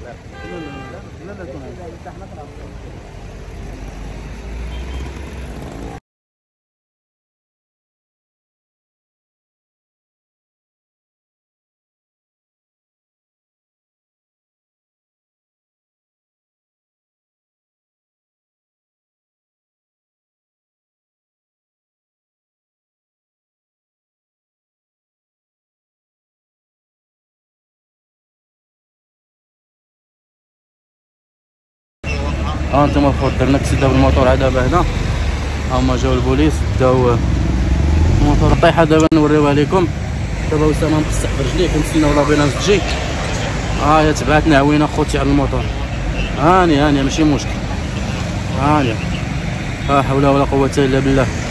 ها انتما الخوت درنا كسده بالموطور عاد دابا هنا هما جاو البوليس داو الموطور طايحه دابا نوريوها لكم. دابا اسامه مقصح برجليه كنتسناو لابيلانس تجي. هي تبعتنا عوينه خوتي على الموطور. هانيه ماشي مشكل. هانيه لا حول ولا قوه الا بالله.